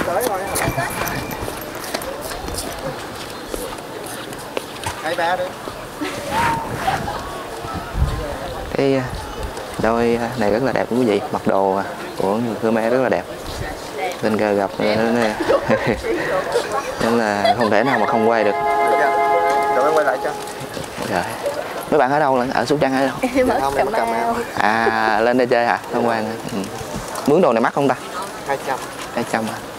Hai ba đi. Cái đôi này rất là đẹp quý vị, mặc đồ của người Khmer rất là đẹp. Tình cờ gặp nên là không thể nào mà không quay được. Rồi em quay lại cho. Rồi. Mấy bạn ở đâu ở Sóc Trăng hay đâu? Em ở Cà Mau. À, lên đây chơi hả? Tham quan. Mướn đồ này mắc không ta? 200. 200 à?